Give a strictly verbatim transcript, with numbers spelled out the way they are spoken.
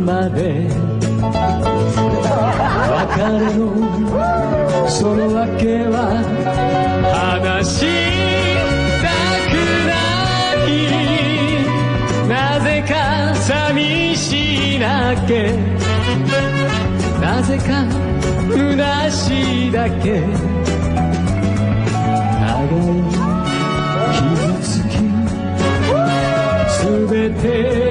まで別れのその訳は話したくないなぜか寂しいだけなぜか虚しいだけ互い傷つきすべて